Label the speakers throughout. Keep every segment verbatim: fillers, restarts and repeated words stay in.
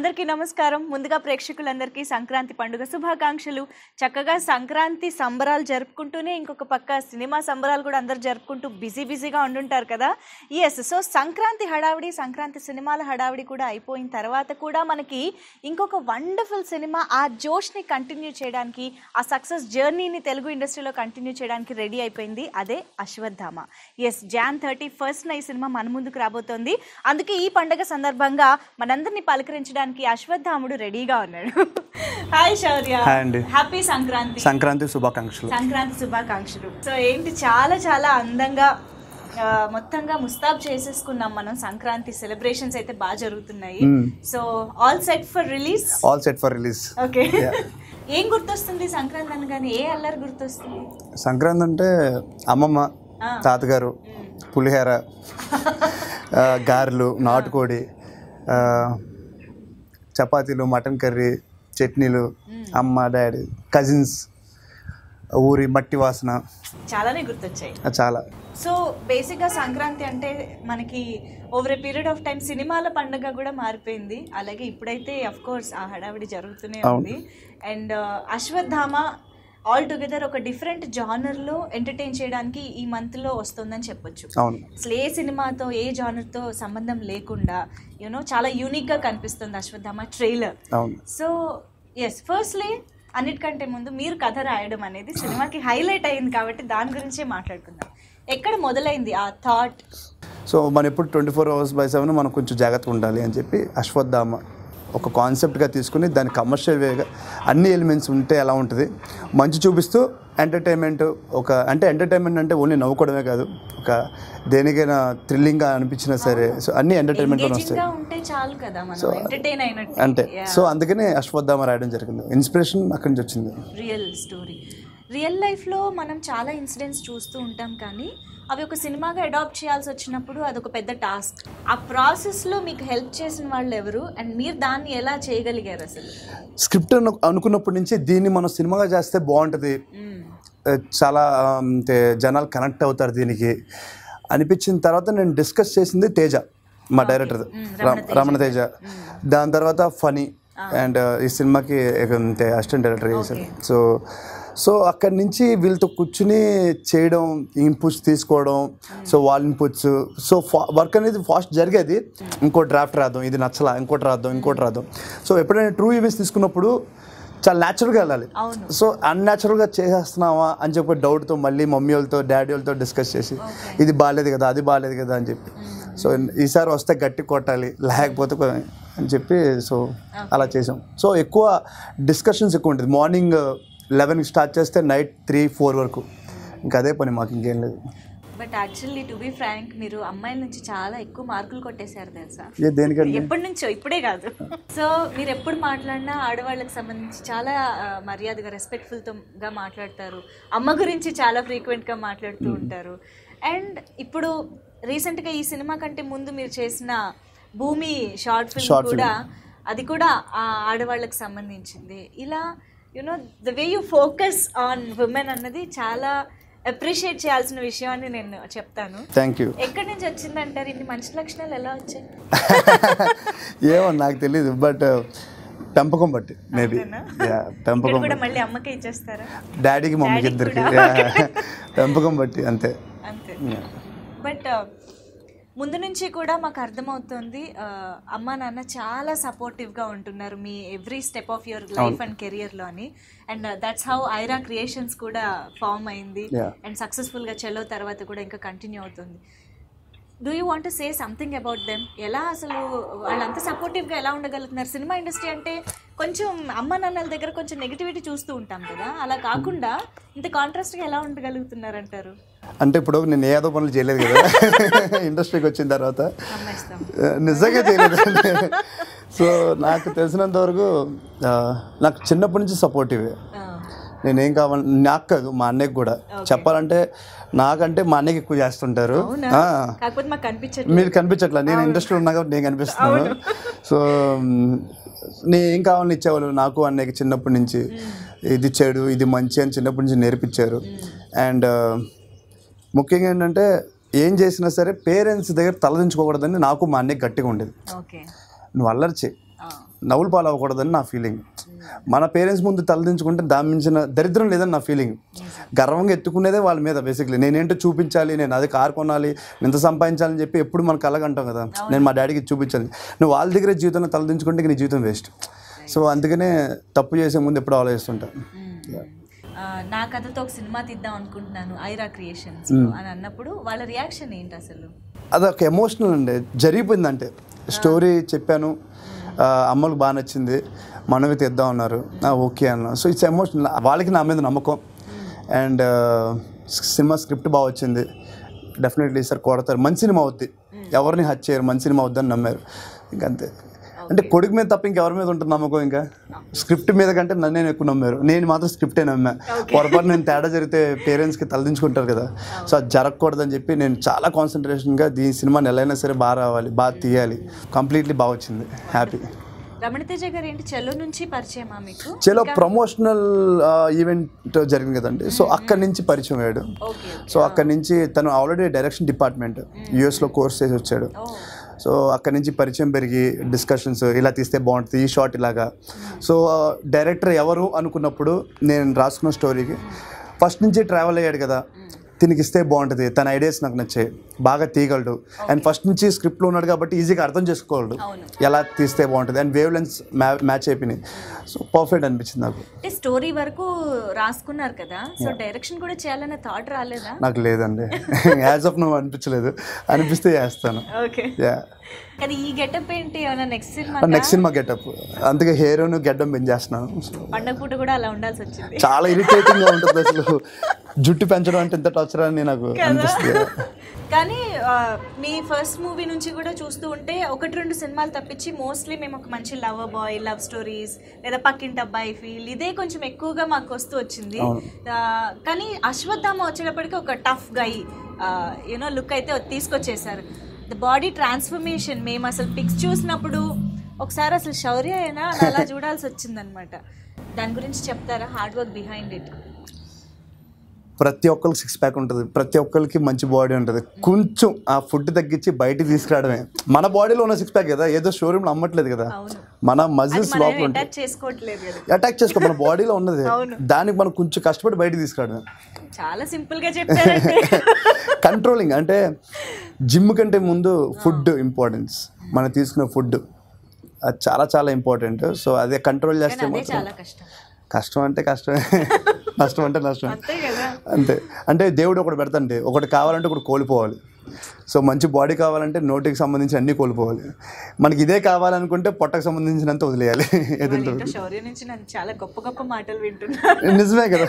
Speaker 1: అందరికీ నమస్కారం. ముందుగా ప్రేక్షకులందరికీ సంక్రాంతి పండుగ శుభాకాంక్షలు. చక్కగా సంక్రాంతి సంబరాలు జరుపుకుంటూనే ఇంకొక పక్క సినిమా సంబరాలు కూడా అందరు జరుపుకుంటూ బిజీ బిజీగా ఉండుంటారు కదా. ఎస్, సో సంక్రాంతి హడావిడి, సంక్రాంతి సినిమాల హడావిడి కూడా అయిపోయిన తర్వాత కూడా మనకి ఇంకొక వండర్ఫుల్ సినిమా ఆ జోష్ని కంటిన్యూ చేయడానికి, ఆ సక్సెస్ జర్నీని తెలుగు ఇండస్ట్రీలో కంటిన్యూ చేయడానికి రెడీ అయిపోయింది. అదే Ashwatthama. Yes, Jan thirty first ఈ సినిమా మన ముందుకు రాబోతోంది. అందుకే ఈ పండుగ సందర్భంగా మనందరినీ పలకరించడానికి అశ్వత్థాముడు రెడీగా ఉన్నాడు. Hi Shaurya, happy Sankranti.
Speaker 2: సంక్రాంతి శుభాకాంక్షలు.
Speaker 1: సంక్రాంతి శుభాకాంక్షలు. సో ఏంటి, చాలా చాలా అందంగా మొత్తంగా ముస్తాబ్ చేసేసుకున్నాం మనం. సంక్రాంతి సెలబ్రేషన్స్ అయితే బాగా జరుగుతున్నాయి. So all set for release.
Speaker 2: All set for release.
Speaker 1: Okay. ఏం గుర్తొస్తుంది సంక్రాంతి అనగానే? ఏ అల్లరి గుర్తొస్తుంది?
Speaker 2: సంక్రాంతి అంటే అమ్మమ్మ, తాతగారు, పులిహోర, గారెలు, నాటుకోడి, చపాతీలు, మటన్ కర్రీ, చట్నీలు, అమ్మ, డాడీ, కజిన్స్, ఊరి మట్టి వాసన,
Speaker 1: చాలానే గుర్తొచ్చాయి.
Speaker 2: చాలా.
Speaker 1: సో బేసిక్గా సంక్రాంతి అంటే మనకి over a period of time సినిమాల పండుగ కూడా మారిపోయింది. అలాగే ఇప్పుడైతే అఫ్ కోర్స్ ఆ హడావిడి జరుగుతూనే ఉంది. అండ్ అశ్వత్థామ ఆల్ టుగెదర్ ఒక డిఫరెంట్ జానర్లో ఎంటర్టైన్ చేయడానికి ఈ మంత్లో వస్తుందని చెప్పొచ్చు. అసలు ఏ సినిమాతో, ఏ జానర్తో సంబంధం లేకుండా యూనో చాలా యూనిక్గా కనిపిస్తుంది Ashwatthama trailer. So yes, firstly అన్నిటికంటే ముందు మీరు కథ రాయడం అనేది సినిమాకి హైలైట్ అయింది కాబట్టి దాని గురించే మాట్లాడుకుందాం. ఎక్కడ మొదలైంది ఆ థాట్?
Speaker 2: సో మనం ఎప్పుడు twenty four hours by seven మనం కొంచెం జాగ్రత్తగా ఉండాలి అని చెప్పి అశ్వత్థామ ఒక కాన్సెప్ట్గా తీసుకుని దాని కమర్షియల్ వేగా అన్ని ఎలిమెంట్స్ ఉంటే ఎలా ఉంటుంది, మంచి చూపిస్తూ ఎంటర్టైన్మెంట్, ఒక అంటే ఎంటర్టైన్మెంట్ అంటే ఓన్లీ నవ్వుకోవడమే కాదు, ఒక దేనికైనా థ్రిల్లింగ్గా అనిపించినా సరే, సో అన్ని ఎంటర్టైన్మెంట్తో వస్తాయి. సో అంటే సో అందుకనే అశ్వత్థామ రాయడం జరిగింది. ఇన్స్పిరేషన్ అక్కడి నుంచి వచ్చింది.
Speaker 1: Real story. రియల్ లైఫ్లో మనం చాలా ఇన్సిడెంట్స్ చూస్తూ ఉంటాం, కానీ అవి ఒక సినిమాగా అడాప్ట్ చేయాల్సి వచ్చినప్పుడు అదొక పెద్ద టాస్క్. ఆ ప్రాసెస్లో మీకు హెల్ప్ చేసిన వాళ్ళు ఎవరు, అండ్ మీరు దాన్ని ఎలా చేయగలిగారు? అసలు
Speaker 2: స్క్రిప్ట్ అనుకున్నప్పటి నుంచి దీన్ని మనం సినిమాగా చేస్తే బాగుంటుంది, చాలా అంటే జనాలు కనెక్ట్ అవుతారు దీనికి అనిపించిన తర్వాత నేను డిస్కస్ చేసింది తేజ, మా డైరెక్టర్ రమణ తేజ. దాని తర్వాత ఫనీ అండ్ ఈ సినిమాకి అంటే అసిస్టెంట్ డైరెక్టర్ చేశారు. సో సో అక్కడి నుంచి వీళ్ళతో కూర్చుని చేయడం, ఇన్పుట్స్ తీసుకోవడం, సో వాళ్ళ ఇన్పుట్స్, సో ఫా వర్క్ అనేది ఫాస్ట్ జరిగేది. ఇంకో డ్రాఫ్ట్ రాద్దాం, ఇది నచ్చలా, ఇంకోటి రాద్దాం, ఇంకోటి రాద్దాం. సో ఎప్పుడైనా ట్రూ ఈవెంట్స్ తీసుకున్నప్పుడు చాలా న్యాచురల్గా వెళ్ళాలి. సో అన్యాచురల్గా చేసేస్తున్నావా అని చెప్పి డౌట్తో మళ్ళీ మమ్మీ వాళ్ళతో, డాడీ వాళ్ళతో డిస్కస్ చేసి ఇది బాగాలేదు కదా, అది బాగాలేదు కదా అని చెప్పి, సో ఈసారి వస్తే గట్టి కొట్టాలి, లేకపోతే అని చెప్పి సో అలా చేసాం. సో ఎక్కువ డిస్కషన్స్ ఎక్కువ ఉంటుంది. మార్నింగ్ లెవెన్కి స్టార్ట్ చేస్తే నైట్ త్రీ ఫోర్ వరకు ఇంకా అదే పని, మాకు ఇంకేం లేదు.
Speaker 1: But actually to be frank, మీరు అమ్మాయిల నుంచి చాలా ఎక్కువ మార్కులు కొట్టేశారు తెలుసా?
Speaker 2: దేనికంటే
Speaker 1: ఎప్పటి నుంచో, ఇప్పుడే కాదు. సో మీరు ఎప్పుడు మాట్లాడినా ఆడవాళ్ళకి సంబంధించి చాలా మర్యాదగా, రెస్పెక్ట్ఫుల్గా మాట్లాడతారు. అమ్మ గురించి చాలా ఫ్రీక్వెంట్గా మాట్లాడుతూ ఉంటారు. అండ్ ఇప్పుడు రీసెంట్గా ఈ సినిమా కంటే ముందు మీరు చేసిన భూమి షార్ట్ ఫిల్మ్ కూడా, అది కూడా ఆ ఆడవాళ్ళకి సంబంధించింది. ఇలా you know the way you focus on women అన్నది చాలా అప్రిషియేట్ చేయాల్సిన విషయం అని నేను చెప్తాను.
Speaker 2: Thank you.
Speaker 1: ఎక్కడి నుంచి వచ్చిందంటారు ఇన్ని మంచి లక్షణాలు? ఎలా వచ్చాయి?
Speaker 2: ఏమో నాకు తెలియదు, బట్ పెంపకం బట్టి మేబీ. పెంపకం
Speaker 1: కూడా మళ్ళీ అమ్మకే ఇచ్చేస్తారా?
Speaker 2: డాడీకి, మమ్మీకి ఇద్దరికి పెంపకం బట్టి అంతే
Speaker 1: అంతే. బట్ ముందు నుంచి కూడా మాకు అర్థమవుతుంది అమ్మ నాన్న చాలా సపోర్టివ్గా ఉంటున్నారు మీ every step of your life and కెరియర్లో అని. And that's how Aira creations కూడా ఫామ్ అయింది. అండ్ సక్సెస్ఫుల్గా చెల్లో తర్వాత కూడా ఇంకా కంటిన్యూ అవుతుంది. Do you want to say something about them? ఎలా అసలు వాళ్ళంతా సపోర్టివ్గా ఎలా ఉండగలుగుతున్నారు? సినిమా ఇండస్ట్రీ అంటే కొంచెం అమ్మ నాన్నల దగ్గర కొంచెం నెగిటివిటీ చూస్తూ ఉంటాం కదా, అలా కాకుండా ఇంత కాంట్రాస్ట్గా ఎలా ఉండగలుగుతున్నారు అంటారు?
Speaker 2: అంటే ఇప్పుడు నేను ఏదో పనులు చేయలేదు కదా ఇండస్ట్రీకి వచ్చిన తర్వాత, నిజంగా చేయలేదు. సో నాకు తెలిసినంత వరకు నాకు చిన్నప్పటి నుంచి సపోర్టివ్. నేనేం కావాలి, నాకు కాదు మా అన్నయ్యకి కూడా చెప్పాలంటే, నాకంటే మా అన్నయ్యకి ఎక్కువ చేస్తుంటారు. మీరు కనిపించట్లా, నేను ఇండస్ట్రీ ఉన్నా కాబట్టి నేను కనిపిస్తున్నాను. సో నేను ఏం కావాలని ఇచ్చేవాళ్ళు నాకు అన్నయ్యకి చిన్నప్పటి నుంచి. ఇది చెడు, ఇది మంచి అని చిన్నప్పటి నుంచి నేర్పించారు. అండ్ ముఖ్యంగా ఏంటంటే ఏం చేసినా సరే పేరెంట్స్ దగ్గర తలదించుకోకూడదని నాకు మా అన్నయ్య గట్టిగా ఉండేది. నువ్వు అల్లరి చేయి, నవ్వులు పాలు అవ్వకూడదని నా ఫీలింగ్. మన పేరెంట్స్ ముందు తలదించుకుంటే దాని మించిన దరిద్రం లేదని నా ఫీలింగ్. గర్వంగా ఎత్తుకునేదే వాళ్ళ మీద బేసిక్లీ. నేనేంటో చూపించాలి, నేను అది కారు కొనాలి, ఎంత సంపాదించాలని చెప్పి ఎప్పుడు మన కలగంటాం కదా, నేను మా డాడీకి చూపించాలి. నువ్వు వాళ్ళ దగ్గర జీవితంలో తలదించుకుంటే నీ జీవితం వేస్ట్. సో అందుకనే తప్పు చేసే ముందు ఎప్పుడు ఆలోచిస్తుంటా.
Speaker 1: నా కథతో ఒక సినిమా తీద్దాం అనుకుంటున్నాను ఐరా క్రియేషన్స్ అని అన్నప్పుడు వాళ్ళ రియాక్షన్ ఏంటి అసలు?
Speaker 2: అదొక ఎమోషనల్ అండి. జరిగిపోయిందంటే స్టోరీ చెప్పాను, అమ్మలకు బాగా నచ్చింది, మనమే తెద్దాం అన్నారు, ఓకే అన్న. So it's emotional. వాళ్ళకి నా మీద నమ్మకం. అండ్ సినిమా స్క్రిప్ట్ బాగా వచ్చింది, డెఫినెట్లీ సార్ కొడతారు, మంచి సినిమా అవుద్ది, ఎవరిని హత్య చేయరు, మంచి సినిమా అవుద్దని నమ్మారు. ఇంకంతే. అంటే కొడుకు మీద తప్ప ఇంకెవరి మీద ఉంటుంది నమ్మకం? ఇంకా స్క్రిప్ట్ మీద కంటే నన్ను నేను ఎక్కువ నమ్మారు. నేను మాత్రం స్క్రిప్టే నమ్మా. పొరపాటు నేను తేడా జరిగితే పేరెంట్స్కి తలదించుకుంటారు కదా, సో అది జరగకూడదని చెప్పి నేను చాలా కాన్సన్ట్రేషన్గా ఈ సినిమా నెలైనా సరే బాగా రావాలి, బాగా తీయాలి. కంప్లీట్లీ బాగా వచ్చింది, హ్యాపీ.
Speaker 1: రమణతేజ గారు ఏంటి చెలో నుంచి పరిచయమా మీకు?
Speaker 2: చెలో ప్రమోషనల్ ఈవెంట్ జరిగింది కదండి, సో అక్కడి నుంచి పరిచయం అయ్యాడు. సో అక్కడి నుంచి తను ఆల్రెడీ డైరెక్షన్ డిపార్ట్మెంట్ యూఎస్లో కోర్స్ చేసి వచ్చాడు. సో అక్కడి నుంచి పరిచయం పెరిగి డిస్కషన్స్, ఇలా తీస్తే బాగుంటుంది, ఈ షాట్ ఇలాగా. సో డైరెక్టర్ ఎవరు అనుకున్నప్పుడు నేను రాసుకున్న స్టోరీకి ఫస్ట్ నుంచి ట్రావెల్ అయ్యాడు కదా, దీనికి ఇస్తే బాగుంటుంది, తన ఐడియాస్ నాకు నచ్చాయి, బాగా తీయగలడు. అండ్ ఫస్ట్ నుంచి స్క్రిప్ట్లో ఉన్నాడు కాబట్టి ఈజీగా అర్థం చేసుకోగలడు ఎలా తీస్తే బాగుంటుంది. అండ్ వేవ్ లెన్స్ మ్యాచ్ అయిపోయినాయి. సో పర్ఫెక్ట్ అనిపించింది నాకు.
Speaker 1: అంటే స్టోరీ వరకు రాసుకున్నారు కదా, సో డైరెక్షన్ కూడా చేయాలనే థాట్ రాలేదా?
Speaker 2: నాకు లేదండి, యాజ్ ఆఫ్ నువ్వు అనిపించలేదు, అనిపిస్తే చేస్తాను.
Speaker 1: ఓకే. కానీ ఈ గెటప్ ఏంటి? Next cinema
Speaker 2: next cinema getup, అందుకే హెయిర్ గెడ్డం పెంచేస్తున్నాను.
Speaker 1: పండగ పూట కూడా అలా ఉండాల్సి వచ్చింది.
Speaker 2: చాలా ఇరిటేటింగ్ గా ఉంటుంది అసలు, జుట్టు పెంచడం అంటే ఎంత టార్చర్ అని నాకు అనిపిస్తుంది.
Speaker 1: కానీ మీ ఫస్ట్ మూవీ నుంచి కూడా చూస్తూ ఉంటే ఒకటి రెండు సినిమాలు తప్పించి మోస్ట్లీ మేము ఒక మంచి లవ్ బాయ్, లవ్ స్టోరీస్, లేదా పక్కింటి అబ్బాయి ఫీల్, ఇదే కొంచెం ఎక్కువగా మాకు వస్తూ వచ్చింది. కానీ అశ్వత్థామ వచ్చేటప్పటికి ఒక టఫ్ గై యూనో లుక్ అయితే తీసుకొచ్చేసారు. ద బాడీ ట్రాన్స్ఫర్మేషన్ మేము అసలు పిక్స్ చూసినప్పుడు ఒకసారి అసలు శౌర్య అయినా అలా చూడాల్సి వచ్చిందనమాట. దాని గురించి చెప్తారా? Hard work behind it.
Speaker 2: ప్రతి ఒక్కరికి సిక్స్ ప్యాక్ ఉంటుంది, ప్రతి ఒక్కరికి మంచి బాడీ ఉంటుంది. కొంచెం ఆ ఫుడ్ తగ్గించి బయటికి తీసుకురావడమే. మన బాడీలో ఉన్న సిక్స్ ప్యాక్ కదా, ఏదో షోరూమ్లో అమ్మట్లేదు కదా, మన మజిల్స్ లోపల అటాక్ చేసుకో, మన బాడీలో ఉన్నది, దానికి మనం కొంచెం కష్టపడి బయటికి తీసుకురావడమే.
Speaker 1: చాలా సింపుల్ గా చెప్పారు.
Speaker 2: కంట్రోలింగ్ అంటే జిమ్ కంటే ముందు ఫుడ్ ఇంపార్టెన్స్, మనం తీసుకునే ఫుడ్ అది చాలా చాలా ఇంపార్టెంట్. సో అదే కంట్రోల్ చేస్తే కష్టం అంటే కష్టమే, నష్టం అంటే నష్టం అంతే. అంటే దేవుడు ఒకటి పెడతాంటే, ఒకటి కావాలంటే ఒకటి కోల్పోవాలి. సో మంచి బాడీ కావాలంటే నోటికి సంబంధించి అన్నీ కోల్పోవాలి. మనకి ఇదే కావాలనుకుంటే పొట్టకు సంబంధించినంత వదిలేయాలి.
Speaker 1: శౌర్య నుంచి నేను చాలా గొప్ప గొప్ప మాటలు వింటున్నాను.
Speaker 2: నిజమే కదా.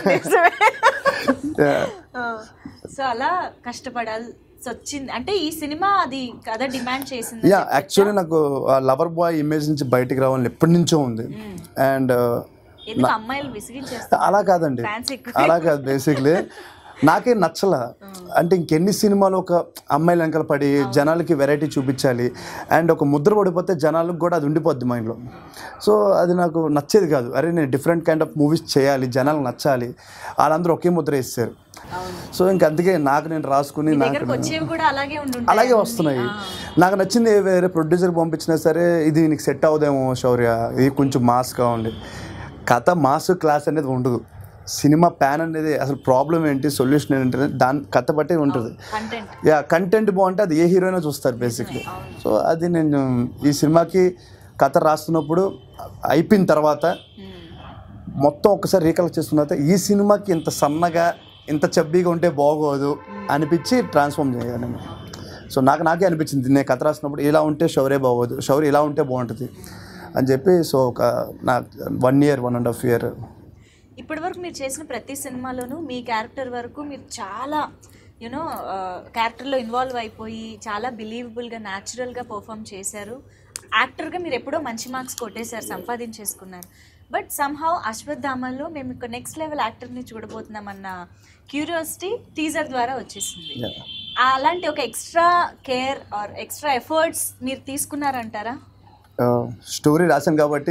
Speaker 1: సో అలా కష్టపడాలి వచ్చింది అంటే ఈ సినిమా అది కథ డిమాండ్ చేసింది.
Speaker 2: యా, యాక్చువల్లీ నాకు లవర్ బాయ్ ఇమేజ్ నుంచి బయటికి రావాలని ఎప్పటి నుంచో ఉంది. అండ్
Speaker 1: అమ్మాయిలు
Speaker 2: అలా కాదండి, అలా కాదు, బేసిక్లీ నాకే నచ్చల. అంటే ఇంకెన్ని సినిమాలు ఒక అమ్మాయిల వెనకాల పడి జనాలకి వెరైటీ చూపించాలి, అండ్ ఒక ముద్ర పడిపోతే జనాలకు కూడా అది ఉండిపోద్ది మైండ్లో. సో అది నాకు నచ్చేది కాదు. అరే నేను డిఫరెంట్ కైండ్ ఆఫ్ మూవీస్ చేయాలి, జనాలకు నచ్చాలి, వాళ్ళందరూ ఒకే ముద్ర ఇస్తారు. సో ఇంక అందుకే నాకు నేను రాసుకుని నాకు అలాగే వస్తున్నాయి. నాకు నచ్చింది వేరే ప్రొడ్యూసర్ పంపించినా సరే ఇది నీకు సెట్ అవుదేమో శౌర్య, ఇది కొంచెం మాస్గా ఉండి, కథ మాస్ క్లాస్ అనేది ఉండదు. సినిమా ప్యాన్ అనేది అసలు ప్రాబ్లం ఏంటి, సొల్యూషన్ ఏంటి, దాని కథ బట్టే ఉంటుంది. యా, కంటెంట్ బాగుంటే అది ఏ హీరోయినా చూస్తారు బేసిక్లీ. సో అది నేను ఈ సినిమాకి కథ రాస్తున్నప్పుడు అయిపోయిన తర్వాత మొత్తం ఒకసారి రీకలెక్ట్ చేసుకున్న తర్వాత ఈ సినిమాకి ఇంత సన్నగా ఇంత చబ్బీగా ఉంటే బాగోదు అనిపించి ట్రాన్స్ఫార్మ్ చేయాలి. సో నాకు నాకే అనిపించింది, నేను కథ రాసినప్పుడు ఇలా ఉంటే శౌర్య బాగోదు, శౌర్య ఇలా ఉంటే బాగుంటుంది అని చెప్పి. సో ఒక నా one year one and half year
Speaker 1: ఇప్పటి వరకు మీరు చేసిన ప్రతి సినిమాలోనూ మీ క్యారెక్టర్ వరకు మీరు చాలా యూనో క్యారెక్టర్లో ఇన్వాల్వ్ అయిపోయి చాలా బిలీవబుల్గా న్యాచురల్గా పర్ఫామ్ చేశారు. యాక్టర్గా మీరు ఎప్పుడో మంచి మార్క్స్ కొట్టేశారు, సంపాదించేసుకున్నారు. బట్ సమ్హౌ అశ్వత్థామలో మేము ఒక నెక్స్ట్ లెవెల్ యాక్టర్ని చూడబోతున్నామన్న క్యూరియాసిటీ టీజర్ ద్వారా వచ్చేసింది. అలాంటి ఒక extra care or extra efforts మీరు తీసుకున్నారంటారా?
Speaker 2: స్టోరీ రాశాను కాబట్టి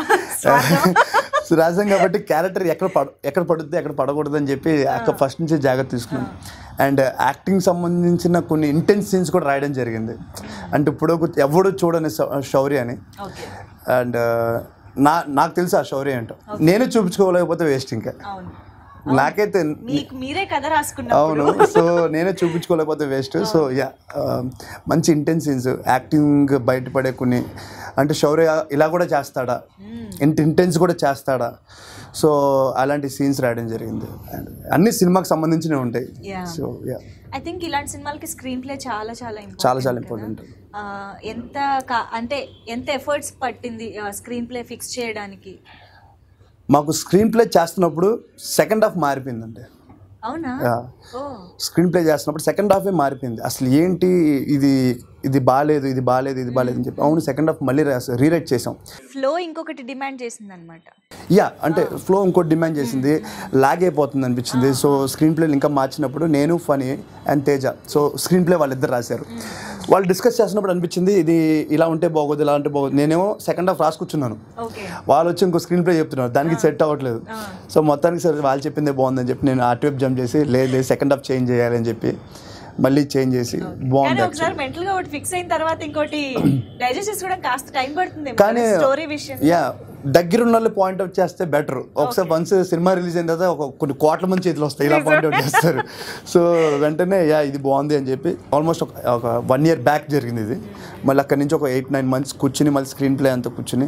Speaker 2: రాశాం కాబట్టి క్యారెక్టర్ ఎక్కడ పడ ఎక్కడ పడుద్ది ఎక్కడ పడకూడదు అని చెప్పి అక్కడ ఫస్ట్ నుంచి జాగ్రత్త తీసుకున్నాను. అండ్ యాక్టింగ్ సంబంధించిన కొన్ని ఇంటెన్స్ సీన్స్ కూడా రాయడం జరిగింది. అంటే ఇప్పుడు ఎవడు చూడని శౌర్య అని అండ్ నా నాకు తెలుసు ఆ శౌర్య ఏంటో నేనే చూపించుకోలేకపోతే వేస్ట్ ఇంకా నాకైతే
Speaker 1: మీరే కథ రాసుకున్నా.
Speaker 2: అవును, సో నేనే చూపించుకోలేకపోతే వేస్ట్. సో యా మంచి ఇంటెన్స్ సీన్స్, యాక్టింగ్ బయటపడే కొన్ని, అంటే శౌర్య ఇలా కూడా చేస్తాడా, ఇంత ఇంటెన్స్ కూడా చేస్తాడా, సో అలాంటి సీన్స్ రాయడం జరిగింది. అండ్ అన్ని సినిమాకి సంబంధించినవి ఉంటాయి. సో యా
Speaker 1: ఐ థింక్ ఇలాంటి సినిమాలకి స్క్రీన్ ప్లే చాలా చాలా
Speaker 2: చాలా చాలా ఇంపార్టెంట్.
Speaker 1: ఎంత అంటే ఎంత ఎఫర్ట్స్ పట్టింది స్క్రీన్ ప్లే ఫిక్స్ చేయడానికి?
Speaker 2: మాకు స్క్రీన్ ప్లే చేస్తున్నప్పుడు సెకండ్ హాఫ్ మారిపోయిందండి.
Speaker 1: అవునా?
Speaker 2: స్క్రీన్ ప్లే చేస్తున్నప్పుడు సెకండ్ హాఫే మారిపోయింది. అసలు ఏంటి ఇది ఇది బాగాలేదు ఇది బాగాలేదు ఇది బాగాలేదు అని చెప్పి అవును సెకండ్ హాఫ్ మళ్ళీ రీరైట్ చేసాం.
Speaker 1: ఫ్లో ఇంకొకటి డిమాండ్ చేసింది అనమాట.
Speaker 2: యా అంటే ఫ్లో ఇంకోటి డిమాండ్ చేసింది, లాగ్ అయిపోతుంది అనిపించింది. సో స్క్రీన్ ప్లేలు ఇంకా మార్చినప్పుడు నేను, Phani and Teja, so screenplay వాళ్ళిద్దరు రాశారు. వాళ్ళు డిస్కస్ చేసినప్పుడు అనిపించింది ఇది ఇలా ఉంటే బాగోదు ఇలా ఉంటే బాగోదు. నేనేమో సెకండ్ హాఫ్ రాసుకొచ్చున్నాను, వాళ్ళు వచ్చి ఇంకో స్క్రీన్ ప్లే చెప్తున్నారు, దానికి సెట్ అవ్వట్లేదు. సో మొత్తానికి సరే వాళ్ళు చెప్పిందే బాగుందని చెప్పి నేను అటువైపు జంప్ చేసి లేదు లేదు సెకండ్ హాఫ్ చేంజ్ చేయాలని చెప్పి మళ్ళీ చేంజ్ చేసి బాగుంది. కానీ యా దగ్గరున్న వాళ్ళు పాయింట్ అవుట్ చేస్తే బెటర్. ఒకసారి వన్స్ సినిమా రిలీజ్ అయిన తర్వాత ఒక కొన్ని కోట్ల మంది చేతులు వస్తాయి ఇలా పాయింట్ అవుట్ చేస్తారు. సో వెంటనే యా ఇది బాగుంది అని చెప్పి ఆల్మోస్ట్ ఒక ఒక వన్ ఇయర్ బ్యాక్ జరిగింది ఇది. మళ్ళీ అక్కడి నుంచి ఒక ఎయిట్ నైన్ మంత్స్ కూర్చుని మళ్ళీ స్క్రీన్ ప్లే అంతా కూర్చుని.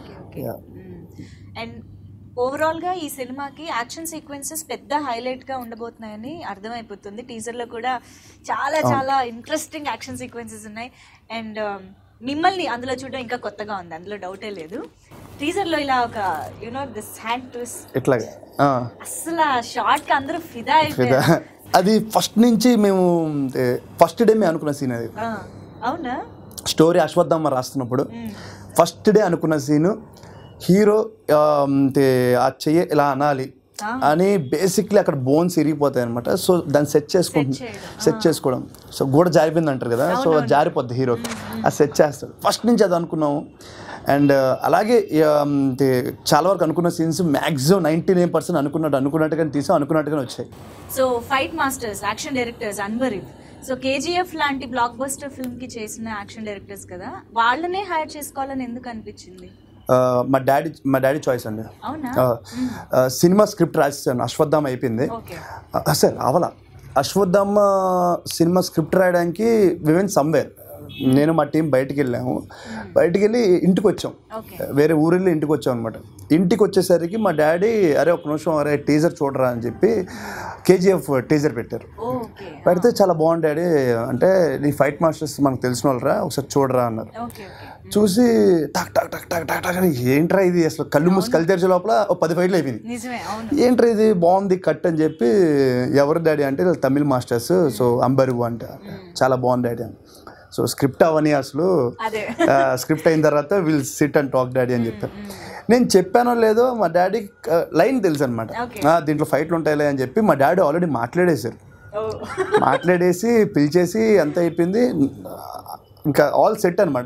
Speaker 1: అండ్ ఓవరాల్గా ఈ సినిమాకి యాక్షన్ సీక్వెన్సెస్ పెద్ద హైలైట్గా ఉండబోతున్నాయని అర్థమైపోతుంది. టీజర్లో కూడా చాలా చాలా ఇంట్రెస్టింగ్ యాక్షన్ సీక్వెన్సెస్ ఉన్నాయి. అండ్ మిమ్మల్ని అందులో చూడడం ఇంకా కొత్తగా ఉంది, అందులో డౌటే లేదు. టీజర్లో ఇలా ఒక యూనో దిస్ హ్యాండ్ ట్విస్ట్
Speaker 2: ఇట్లాగా
Speaker 1: అసలు ఆ షార్ట్కి అందరూ ఫిదా అయిపోయారు.
Speaker 2: అది ఫస్ట్ నుంచి మేము ఫస్ట్ డే మేము అనుకున్న సీన్ అది.
Speaker 1: అవునా?
Speaker 2: స్టోరీ అశ్వత్థామ రాస్తున్నప్పుడు ఫస్ట్ డే అనుకున్న సీను హీరో ఆ చెయ్యి ఇలా అనాలి అని బేసిక్లీ అక్కడ బోన్స్ ఇరిగిపోతాయి అనమాట. సో దాన్ని సెట్ చేసుకుంటుంది, సెట్ చేసుకోవడం. సో గోడ జారిపోయింది అంటారు కదా, సో జారిపోద్ది హీరోకి, అది సెట్ చేస్తాడు. ఫస్ట్ నుంచి అది అనుకున్నాము. అండ్ అలాగే చాలా వరకు అనుకున్న scenes maximum ninety nine percent అనుకున్నట్టు అనుకున్నట్టుగానే తీసాం, అనుకున్నట్టుగానే వచ్చాయి.
Speaker 1: So fight masters, action directors అన్వరీఫ్, సో కేజీఎఫ్ లాంటి బ్లాక్ బస్టర్ ఫిల్మ్కి చేసిన యాక్షన్ డైరెక్టర్స్ కదా, వాళ్ళనే హైర్ చేసుకోవాలని ఎందుకు అనిపించింది?
Speaker 2: మా డాడీ మా డాడీ చాయిస్ అండి. సినిమా స్క్రిప్ట్ రాసేసాను, అశ్వత్థామ అయిపోయింది. సార్ అవలా అశ్వత్థామ సినిమా స్క్రిప్ట్ రాయడానికి వివెన్ సమ్వేర్ నేను మా టీం బయటికి వెళ్ళాము. బయటికి వెళ్ళి ఇంటికి వచ్చాం, వేరే ఊరిలో ఇంటికి వచ్చాం అనమాట. ఇంటికి వచ్చేసరికి మా డాడీ అరే ఒక నిమిషం అరే టీజర్ చూడరా అని చెప్పి కేజీఎఫ్ టీజర్ పెట్టారు. పెడితే చాలా బాగుంది డాడీ అంటే నీ ఫైట్ మాస్టర్స్ మనకు తెలిసిన వాళ్ళరా ఒకసారి చూడరా అన్నారు. చూసి టక్ టక్ టక్ టక్ టక్ టక్ ఏంట్రా ఇది అసలు కళ్ళు మూసి కళ్ళు తెరిచే లోపల ఒక పది ఫైట్లు అయిపోయింది. ఏంట్రా ఇది బాగుంది కట్ అని చెప్పి ఎవరు డాడీ అంటే తమిళ్ మాస్టర్స్, సో అంబరు అంటే చాలా బాగుంది డాడీ అని. సో స్క్రిప్ట్ అవని అసలు స్క్రిప్ట్ అయిన తర్వాత will sit and talk daddy అని చెప్పారు. నేను చెప్పానో లేదో మా డాడీ లైన్ తెలుసు అనమాట, దీంట్లో ఫైట్లు ఉంటాయిలే అని చెప్పి మా డాడీ ఆల్రెడీ మాట్లాడేశారు. మాట్లాడేసి పిలిచేసి అంత అయిపోయింది, ఇంకా ఆల్ సెట్ అనమాట.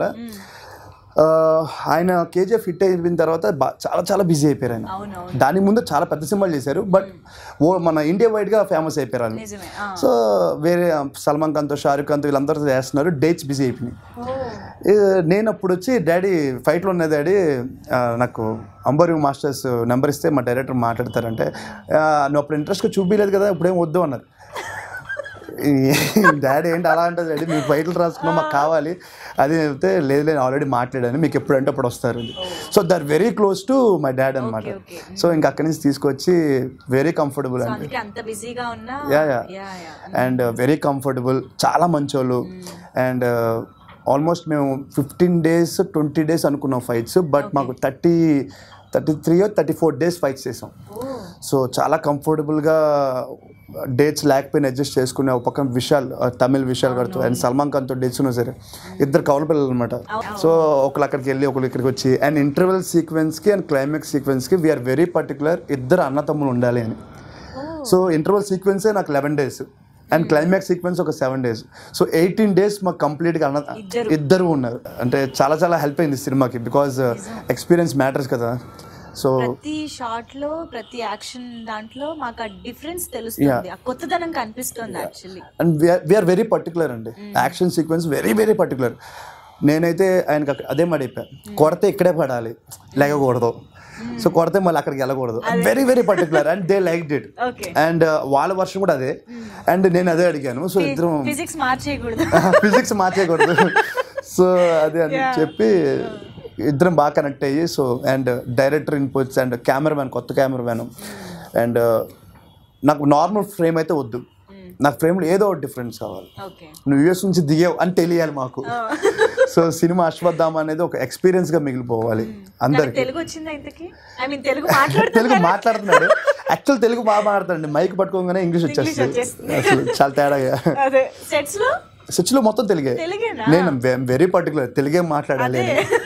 Speaker 2: ఆయన కేజీఎఫ్ హిట్ అయిపోయిన తర్వాత చాలా చాలా బిజీ అయిపోయారు ఆయన. దాని ముందు చాలా పెద్ద సినిమాలు చేశారు, బట్ ఓ మన ఇండియా వైడ్గా ఫేమస్ అయిపోయారు ఆయన. సో వేరే సల్మాన్ ఖాన్తో షారుఖ్ ఖాన్తో వీళ్ళందరూ చేస్తున్నారు, డేట్స్ బిజీ అయిపోయినాయి. నేను అప్పుడు వచ్చి డాడీ ఫైట్లో ఉన్న డాడీ నాకు అంబరు మాస్టర్స్ నెంబర్ ఇస్తే మా డైరెక్టర్ మాట్లాడతారంటే నువ్వు అప్పుడు ఇంట్రెస్ట్గా చూపించలేదు కదా ఇప్పుడేం వద్దు అన్నారు. డాడీ ఏంటి అలా అంటుంది డాడీ మీకు ఫైట్లు రాసుకున్నాం మాకు కావాలి అది చెప్తే లేదు లేదు ఆల్రెడీ మాట్లాడాను మీకు ఎప్పుడంటే అప్పుడు వస్తారు. So they're very close to my dad అనమాట. సో ఇంకా అక్కడి నుంచి తీసుకొచ్చి వెరీ కంఫర్టబుల్ అండి. Yeah yeah and very comfortable, చాలా మంచోళ్ళు. అండ్ ఆల్మోస్ట్ మేము ఫిఫ్టీన్ డేస్ ట్వంటీ డేస్ అనుకున్నాం ఫైట్స్, బట్ మాకు thirty thirty three thirty four days fights చేసాం. సో చాలా కంఫర్టబుల్గా డేట్స్ లేకపోయినా అడ్జస్ట్ చేసుకునే ఒక పక్కన విశాల్ తమిళ్ విశాల్ గారితో అండ్ సల్మాన్ ఖాన్తో డేట్స్ ఉన్నా సరే ఇద్దరు కవల పిల్లలు అనమాట. సో ఒకళ్ళు అక్కడికి వెళ్ళి ఒకళ్ళు ఇక్కడికి వచ్చి అండ్ ఇంటర్వెల్ సీక్వెన్స్కి అండ్ క్లైమాక్స్ సీక్వెన్స్కి వీఆర్ వెరీ పర్టికులర్ ఇద్దరు అన్నతమ్ములు ఉండాలి అని. సో ఇంటర్వెల్ సీక్వెన్సే నాకు eleven days and climax sequence ఒక seven days so eighteen days మాకు కంప్లీట్గా అన్న ఇద్దరు ఉన్నారు. అంటే చాలా చాలా హెల్ప్ అయింది సినిమాకి, బికాజ్ ఎక్స్పీరియన్స్ మ్యాటర్స్ కదా. సో
Speaker 1: ప్రతి షాట్ లో ప్రతి యాక్షన్ దాంట్లో మాకు ఆ డిఫరెన్స్ తెలుస్తుంది, ఆ కొత్తదనం కనిపిస్తుంది actually.
Speaker 2: And we are very particular అండి, action sequence very very particular. నేనైతే ఆయనకి అక్కడ అదే మాట చెప్పాను, కొడితే ఇక్కడే పడాలి, లేకకూడదు. సో కొడితే మళ్ళీ అక్కడికి వెళ్ళకూడదు. Very very particular and they like it. And వాళ్ళ వర్షం కూడా అదే, అండ్ నేను అదే అడిగాను. సో ఇద్దరం
Speaker 1: ఫిజిక్స్ మార్చేయకూడదు
Speaker 2: ఫిజిక్స్ మార్చేయకూడదు సో అదే అని చెప్పి ఇద్దరం బాగా కనెక్ట్ అయ్యి, so and director inputs and cameraman, కొత్త కెమెరామ్యాన్. అండ్ నాకు నార్మల్ ఫ్రేమ్ అయితే వద్దు, నాకు ఫ్రేమ్లో ఏదో ఒకటి డిఫరెన్స్ కావాలి. నువ్వు యూఎస్ నుంచి దిగావు అని తెలియాలి మాకు. సో సినిమా అశ్వత్థామ అనేది ఒక ఎక్స్పీరియన్స్గా మిగిలిపోవాలి అందరికి.
Speaker 1: తెలుగు వచ్చిందా ఇంతకీ? ఐ మీన్ తెలుగు
Speaker 2: తెలుగు మాట్లాడుతున్నాడు, యాక్చువల్ తెలుగు బాగా మాట్లాడుతాడు, మైక్ పట్టుకోగానే ఇంగ్లీష్ వచ్చేస్తుంది. అసలు చాలా తేడాగా. సెట్స్ లో మొత్తం తెలుగే, నేను వెరీ పర్టికులర్ తెలుగే మాట్లాడాలి.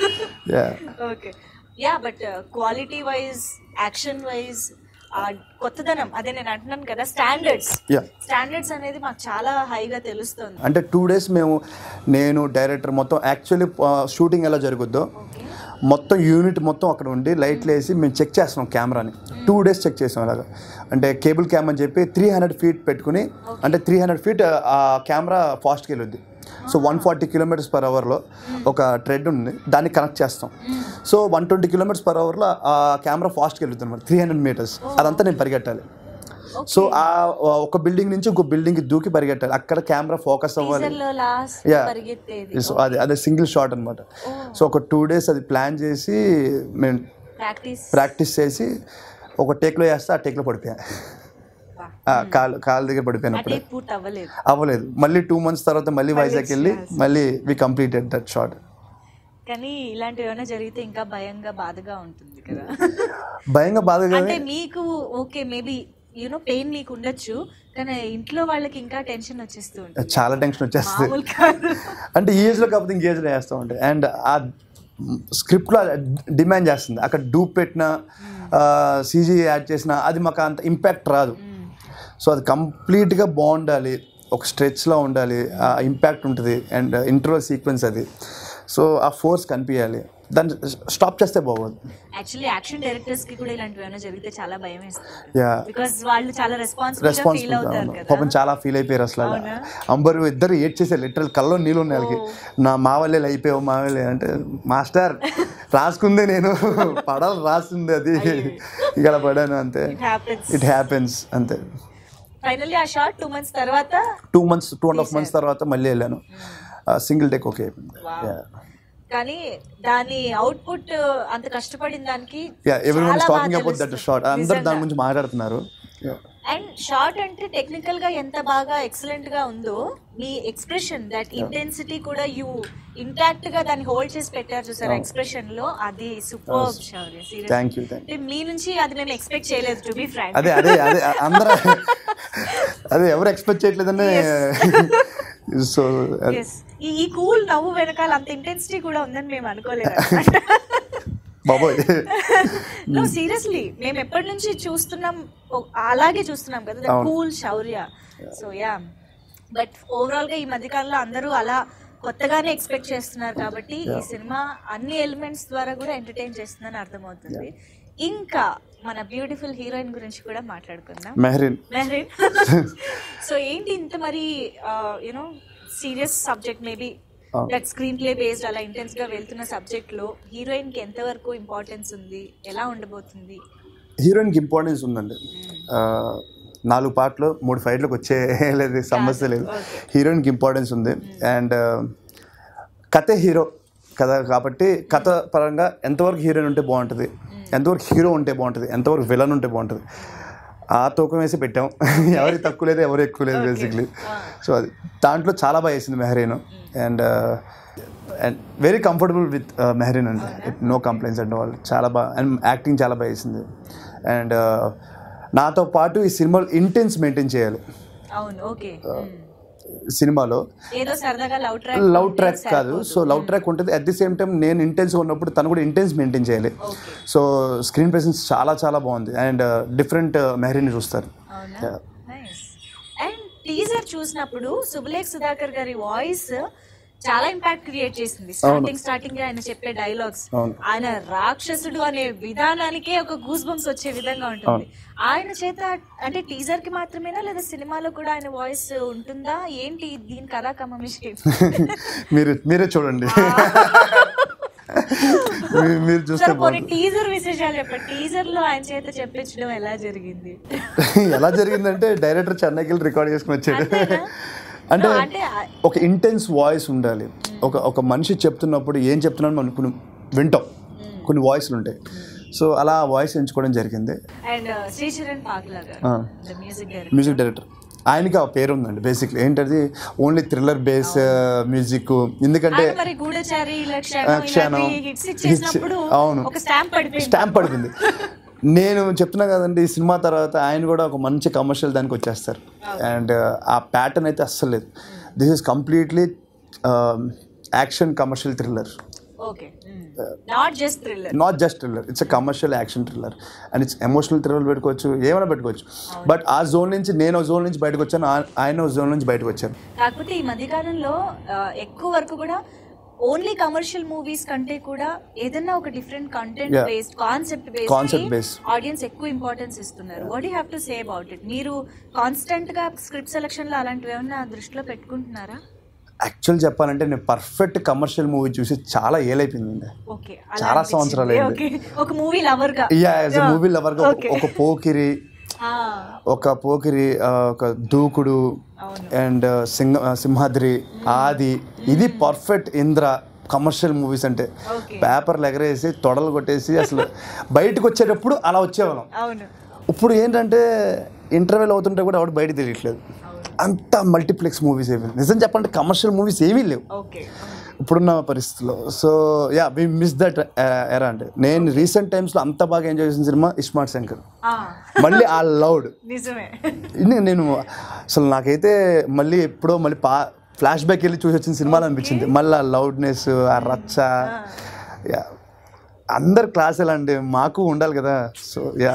Speaker 1: Yeah but quality wise, action wise, కొత్తదనం అదే నేను అంటున్నాను కదా, స్టాండర్డ్స్ స్టాండర్డ్స్ అనేది మాకు చాలా హైగా తెలుస్తుంది.
Speaker 2: అంటే టూ డేస్ మేము, నేను డైరెక్టర్ మొత్తం యాక్చువల్లీ షూటింగ్ ఎలా జరుగుద్దో మొత్తం యూనిట్ మొత్తం అక్కడ ఉండి లైట్లు వేసి మేము చెక్ చేస్తున్నాం కెమెరాని. టూ డేస్ చెక్ చేసాం అలాగా. అంటే కేబుల్ క్యామ్ అని చెప్పి త్రీ హండ్రెడ్ ఫీట్ పెట్టుకుని, అంటే త్రీ హండ్రెడ్ ఫీట్ ఆ కెమెరా ఫాస్ట్కి వెళ్ళొద్ది. So one forty kilometres per అవర్లో ఒక ట్రెడ్ ఉంది, దాన్ని కనెక్ట్ చేస్తాం. So one twenty kilometres per అవర్లో ఆ కెమెరా ఫాస్ట్కి వెళ్తుంది అనమాట, త్రీ హండ్రెడ్ మీటర్స్. అదంతా నేను పరిగెట్టాలి. సో ఆ ఒక బిల్డింగ్ నుంచి ఇంకో బిల్డింగ్కి దూకి పరిగెట్టాలి, అక్కడ కెమెరా ఫోకస్ అవ్వాలి. యా, సో అది అదే సింగిల్ షాట్ అనమాట. సో ఒక టూ డేస్ అది ప్లాన్ చేసి మేము ప్రాక్టీస్ చేసి ఒక టేక్లో వేస్తే ఆ టేక్లో పడిపోయా, కాలు కాలు దగ్గర పడిపోయినప్పుడు అవ్వలేదు. మళ్ళీ టూ మంత్స్ తర్వాత మళ్ళీ వైజాగ్ వెళ్ళి మళ్ళీ వి కంప్లీటెడ్ దట్ షాట్.
Speaker 1: కానీ ఇలాంటివి ఏమైనా జరిగితే ఇంకా భయంగా బాధగా ఉంటుంది కదా.
Speaker 2: భయంగా బాధగా
Speaker 1: అంటే మీకు ఓకే మేబీ యూనో పెయిన్ మీకు ఉండొచ్చు, కానీ ఇంట్లో వాళ్ళకి ఇంకా టెన్షన్ వచ్చేస్తూ ఉంటుంది.
Speaker 2: చాలా టెన్షన్ వచ్చేస్తుంది. అంటే ఈ ఏజ్లో కాకపోతే ఇంక ఏజ్లో వేస్తూ ఉంటాయి. అండ్ ఆ స్క్రిప్ట్లో డిమాండ్ చేస్తుంది, అక్కడ డూప్ పెట్టినా సీజీ యాడ్ చేసినా అది మాకు అంత ఇంపాక్ట్ రాదు. సో అది కంప్లీట్గా బాగుండాలి, ఒక స్ట్రెచ్లో ఉండాలి, ఆ ఇంపాక్ట్ ఉంటుంది. అండ్ ఇంటర్వల్ సీక్వెన్స్ అది, సో ఆ ఫోర్స్ కనిపించాలి, దాన్ని స్టాప్ చేస్తే బాగోదు.
Speaker 1: యాక్చువల్లీ యాక్షన్ డైరెక్టర్స్ కి కూడా ఇలాంటివి ఏమైనా జరిగితే చాలా భయం వేస్తుంది. బికాజ్ వాళ్ళు చాలా రెస్పాన్సిబుల్ ఫీల్ అవుతారు కదా.
Speaker 2: పాపం చాలా ఫీల్ అయిపోయారు అసలు. అంబరు ఇద్దరు ఏడ్ చేశారు, లిటరల్ కల్లో నీళ్ళు ఉన్నాయి వాళ్ళకి. నా మా వాళ్ళే అయిపోయావు మా వాళ్ళే అంటే, మాస్టర్ రాసుకుందే నేను పడాలి రాసింది అది, ఇక్కడ పడాను అంతే, ఇట్ హ్యాపెన్స్ అంతే.
Speaker 1: ఫైనల్లీ ఆ షాట్ టూ మంత్స్ తర్వాత
Speaker 2: two months two and half months తర్వాత మళ్ళీ వెళ్ళాను, సింగిల్ టేక్ ఓకే అయిపోయింది.
Speaker 1: కానీ దాని అవుట్పుట్ అంత కష్టపడిన దానికి
Speaker 2: everyone talking about that shot, అందరూ దాని గురించి మాట్లాడుతున్నారు.
Speaker 1: అండ్ షార్ట్ అంటే టెక్నికల్ గా ఎంత బాగా ఎక్సలెంట్ గా ఉందో, మీ ఎక్స్ప్రెషన్ దట్ ఇంటెన్సిటీ కూడా యూ ఇంటాక్ట్ గా దాన్ని హోల్డ్ చేసి పెట్టారు చూసారు ఎక్స్ప్రెషన్ లో, అది సూపర్ శౌర్య. సీరియస్లీ మీ నుంచి అది మేము ఎక్స్పెక్ట్ చేయలేదు, టు బి ఫ్రాంక్.
Speaker 2: అదే అదే అదే అందరూ అదే ఎవరు ఎక్స్పెక్ట్ చేయట్లేదని. సో
Speaker 1: ఈ కూల్ నవ్వు వెనకాల అంత ఇంటెన్సిటీ కూడా ఉందని మేము అనుకోలేదు. నో సీరియస్లీ మేము ఎప్పటి నుంచి చూస్తున్నాం, అలాగే చూస్తున్నాం కదా cool Shaurya. So yeah, but overall గా ఈ మధ్యకాలంలో అందరూ అలా కొత్తగానే ఎక్స్పెక్ట్ చేస్తున్నారు కాబట్టి ఈ సినిమా అన్ని ఎలిమెంట్స్ ద్వారా కూడా ఎంటర్టైన్ చేస్తుందని అర్థమవుతుంది. ఇంకా మన బ్యూటిఫుల్ హీరోయిన్ గురించి కూడా మాట్లాడుకుందాం, మెహరీన్. మెహరీన్ సో ఏంటి ఇంత మరి you know serious subject, maybe that screenplay based అలా ఇంటెన్స్ గా వెళ్తున్న సబ్జెక్ట్ లో హీరోయిన్ కి ఎంత వరకు ఇంపార్టెన్స్ ఉంది, ఎలా ఉండబోతుంది?
Speaker 2: హీరోయిన్ కి ఇంపార్టెన్స్ ఉందండి. నాలుగు పాటలు మూడు ఫైట్లకు వచ్చే లేదు, సమస్య లేదు. హీరోయిన్కి ఇంపార్టెన్స్ ఉంది. అండ్ కథే హీరో కథ కాబట్టి కథ పరంగా ఎంతవరకు హీరోయిన్ ఉంటే బాగుంటుంది, ఎంతవరకు హీరో ఉంటే బాగుంటుంది, ఎంతవరకు విలన్ ఉంటే బాగుంటుంది, ఆ తూకం వేసి పెట్టాం. ఎవరికి తక్కువ లేదు, ఎవరు ఎక్కువ లేదు బేసిక్లీ. సో అది దాంట్లో చాలా బాగా వేసింది Mehreen. And and very comfortable with Mehreen అండి, నో కంప్లైంట్స్ అండ్ వాళ్ళు చాలా బాగా, అండ్ యాక్టింగ్ చాలా బాగా వేసింది. అండ్ నాతో పాటు ఈ సినిమాలో ఇంటెన్స్ మెయింటైన్ చేయాలి. సినిమాలో లవ్ ట్రాక్ కాదు, సో లవ్ ట్రాక్ ఉంటుంది, అట్ ది సేమ్ టైం నేను ఇంటెన్స్ ఉన్నప్పుడు తను కూడా ఇంటెన్స్ మెయింటైన్ చేయాలి. సో స్క్రీన్ ప్రెసెన్స్ చాలా చాలా బాగుంది. అండ్ డిఫరెంట్ మెహరీన్ చూస్తారు.
Speaker 1: అండ్ టీజర్ చూసినప్పుడు సుబలేఖ్ సుధాకర్ గారి వాయిస్ చాలా ఇంపాక్ట్ క్రియేట్ చేసింది. స్టార్టింగ్ స్టార్టింగ్ ఆయన చెప్పే డైలాగ్స్, ఆయన రాక్షసుడు అనే విధానానికే ఒక గూస్ బంప్స్ వచ్చే విధంగా ఉంటుంది. ఆయన చేత అంటే టీజర్ కి మాత్రమేనా లేదా సినిమాలో కూడా ఆయన వాయిస్ ఉంటుందా ఏంటి దీని కథా కమమిషి?
Speaker 2: మీరు మీరే చూడండి, మీరు చూస్తే
Speaker 1: టీజర్ విశేషాలు చెప్పండి. టీజర్ లో ఆయన చేత చెప్పించడం ఎలా జరిగింది?
Speaker 2: ఎలా జరిగిందంటే డైరెక్టర్ చెన్నైకి రికార్డ్ చేసుకుని వచ్చాడు. అంటే ఒక ఇంటెన్స్ వాయిస్ ఉండాలి. ఒక ఒక మనిషి చెప్తున్నప్పుడు ఏం చెప్తున్నాను మనం కొన్ని వింటాం, కొన్ని వాయిస్లు ఉంటాయి. సో అలా వాయిస్ ఎంచుకోవడం జరిగింది. మ్యూజిక్ డైరెక్టర్ ఆయనకి ఆ పేరు ఉందండి. బేసిక్లీ ఏంటది ఓన్లీ థ్రిల్లర్ బేస్ మ్యూజిక్. ఎందుకంటే అవును స్టాంప్ పడిపోయింది. నేను చెప్తున్నా కదండి, ఈ సినిమా తర్వాత ఆయన కూడా ఒక మంచి కమర్షియల్ దానికి వచ్చేస్తారు. అండ్ ఆ ప్యాటర్న్ అయితే అస్సలు లేదు. This is completely action commercial thriller. Not just thriller, it's a commercial action thriller and it's emotional thriller పెట్టుకోవచ్చు, ఏమైనా పెట్టుకోవచ్చు. బట్ ఆ జోన్ నుంచి నేను జోన్ నుంచి బయటకు వచ్చాను, ఆయన జోన్ నుంచి బయటకు వచ్చాను.
Speaker 1: కాకపోతే ఈ మధ్యకాలంలో ఎక్కువ వరకు కూడా ఓన్లీ కమర్షియల్ మూవీస్ కంటే కూడా ఏదైనా ఒక different content based concept based
Speaker 2: concept based
Speaker 1: audience ఎక్కువ ఇంపార్టెన్స్ ఇస్తున్నారు. What you have to say about it? మీరు కాన్స్టెంట్ గా స్క్రిప్ట్ సెలక్షన్ లో అలాంటివి ఏమైనా దృష్టిలో పెట్టుకుంటున్నారా?
Speaker 2: యాక్చువల్ చెప్పాలంటే నేను పర్ఫెక్ట్ కమర్షియల్ మూవీ చూసి చాలా ఏలైపోయింది, చాలా సంవత్సరాలు అయింది.
Speaker 1: ఒక మూవీ లవర్ గా
Speaker 2: yeah as a movie lover గా ఒక పోకిరి, ఒక పోకిరి, ఒక దూకుడు అండ్ సింహ సింహాద్రి, ఆది, ఇది పర్ఫెక్ట్ ఇంద్ర కమర్షియల్ మూవీస్ అంటే. పేపర్లు ఎగరేసి తొడలు కొట్టేసి అసలు బయటకు వచ్చేటప్పుడు అలా వచ్చేవాళ్ళం. ఇప్పుడు ఏంటంటే ఇంటర్వెల్ అవుతుంటే కూడా ఎవరు బయట తెలియట్లేదు, అంత మల్టీప్లెక్స్ మూవీస్ ఏమి నిజం చెప్పండి కమర్షియల్ మూవీస్ ఏమీ లేవు ఇప్పుడున్న పరిస్థితుల్లో. So yeah we miss that era. అంటే నేను రీసెంట్ టైమ్స్లో అంత బాగా ఎంజాయ్ చేసిన సినిమా ఇస్మార్ట్ శంకర్. మళ్ళీ ఆ లౌడ్ నేను అసలు నాకైతే మళ్ళీ ఎప్పుడో మళ్ళీ పా ఫ్లాష్ బ్యాక్ వెళ్ళి చూసి వచ్చిన సినిమాలు అనిపించింది. మళ్ళీ ఆ లౌడ్నెస్, ఆ రచ్చ, యా అందరు క్లాస్ ఎలా అండి మాకు ఉండాలి కదా. సో యా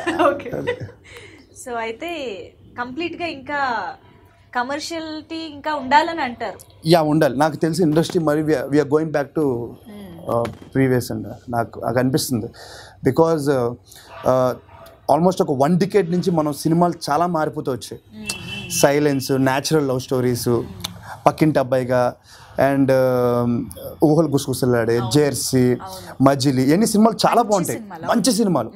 Speaker 1: సో అయితే కంప్లీట్గా ఇంకా కమర్షియల్టీ ఇంకా ఉండాలని అంటారు.
Speaker 2: యా ఉండాలి. నాకు తెలిసి ఇండస్ట్రీ మరి we are going back to previous అండి నాకు నాకు అనిపిస్తుంది. బికాజ్ ఆల్మోస్ట్ ఒక వన్ డికేడ్ నుంచి మనం సినిమాలు చాలా మారిపోతూ వచ్చాయి. సైలెన్స్, న్యాచురల్ లవ్ స్టోరీసు, పక్కింటి అబ్బాయిగా అండ్ ఊహలు గుసగుసలాడే, జెర్సీ, మజిలీ, ఇవన్నీ సినిమాలు చాలా బాగుంటాయి, మంచి సినిమాలు.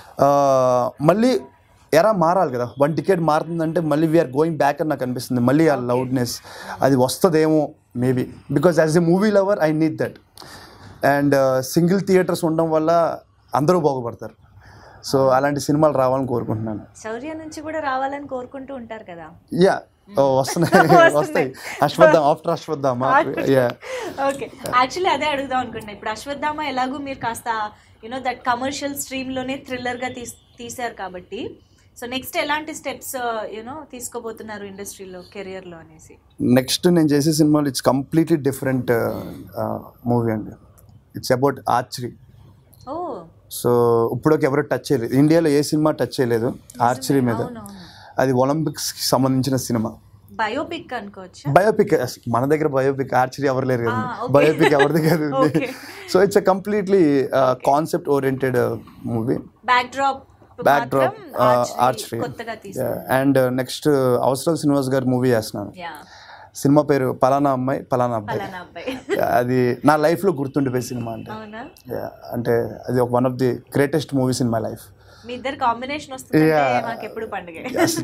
Speaker 2: మళ్ళీ ఎరా మారాలి కదా, వన్ టికెట్ మారుతుందంటే మళ్ళీ వీఆర్ గోయింగ్ బ్యాక్ అని నాకు అనిపిస్తుంది. మళ్ళీ ఆ లౌడ్నెస్ అది వస్తుందేమో maybe, because as a movie lover I need that. And single theatres ఉండడం వల్ల అందరూ బాగుపడతారు. సో అలాంటి సినిమాలు రావాలని కోరుకుంటున్నాను.
Speaker 1: శౌర్య నుంచి కూడా రావాలని కోరుకుంటూ ఉంటారు కదా.
Speaker 2: యా వస్తున్నాయి వస్తాయి Ashwatthama, after Ashwatthama. Yeah
Speaker 1: okay, actually అదే అడుగుదాం అనుకుంటున్నా. ఇప్పుడు అశ్వత్థామ ఎలాగో మీరు కాస్త యూనో దట్ కమర్షియల్ స్ట్రీమ్లోనే థ్రిల్లర్గా తీస్ తీశారు కాబట్టి, సో నెక్స్ట్ ఎలాంటి స్టెప్స్ యూనో తీసుకోబోతున్నారు ఇండస్ట్రీలో, కెరియర్లో అనేసి?
Speaker 2: నెక్స్ట్ నేను చేసే సినిమాలు ఇట్స్ కంప్లీట్లీ డిఫరెంట్ మూవీ అండి. It's about archery.
Speaker 1: Oh
Speaker 2: so ఇప్పుడు ఎవరు టచ్ చేయలేదు, ఇండియాలో ఏ సినిమా టచ్ చేయలేదు ఆర్చరీ మీద. అది ఒలింపిక్స్కి సంబంధించిన సినిమా.
Speaker 1: బయోపిక్ అనుకోవచ్చు.
Speaker 2: బయోపిక్ మన దగ్గర బయోపిక్ ఆర్చరీ ఎవరు లేరు కదా, బయోపిక్ ఎవరిది కాదు. So it's a completely concept oriented movie.
Speaker 1: Backdrop
Speaker 2: backdrop archery. And next అవసరం శ్రీనివాస్ గారి మూవీ చేస్తున్నాను. సినిమా పేరు పలానా అమ్మాయి పలానా అబ్బాయి. అది నా లైఫ్లో గుర్తుండిపోయే సినిమా. అంటే అంటే అది ఒక one of the greatest movies in my life.
Speaker 1: మీ ఇద్దరు కాంబినేషన్ వస్తుంది మాకు ఎప్పుడు పండుగే.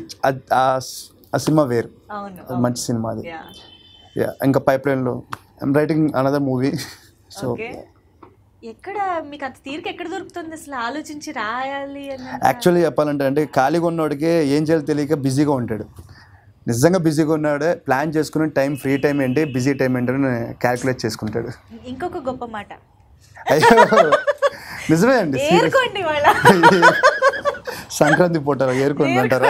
Speaker 2: ఆ సినిమా వేరు, మంచి సినిమా అది. ఇంకా పైప్ లైన్లో I'm writing another movie. So
Speaker 1: ఎక్కడ మీకు అంత తీరిక ఎక్కడ దొరుకుతుంది అసలు ఆలోచించి రాయాలి అని?
Speaker 2: యాక్చువల్లీ చెప్పాలంటే అంటే ఖాళీగా ఉన్నవాడికి ఏం చేయాలో తెలియక బిజీగా ఉంటాడు. నిజంగా బిజీగా ఉన్నాడే ప్లాన్ చేసుకుని టైం, ఫ్రీ టైం ఏంటి, బిజీ టైం ఏంటని క్యాల్కులేట్ చేసుకుంటాడు.
Speaker 1: ఇంకొక గొప్ప మాట,
Speaker 2: అయ్యో నిజమే అండి, సంక్రాంతి పూట ఏరుకోండి అంటారా?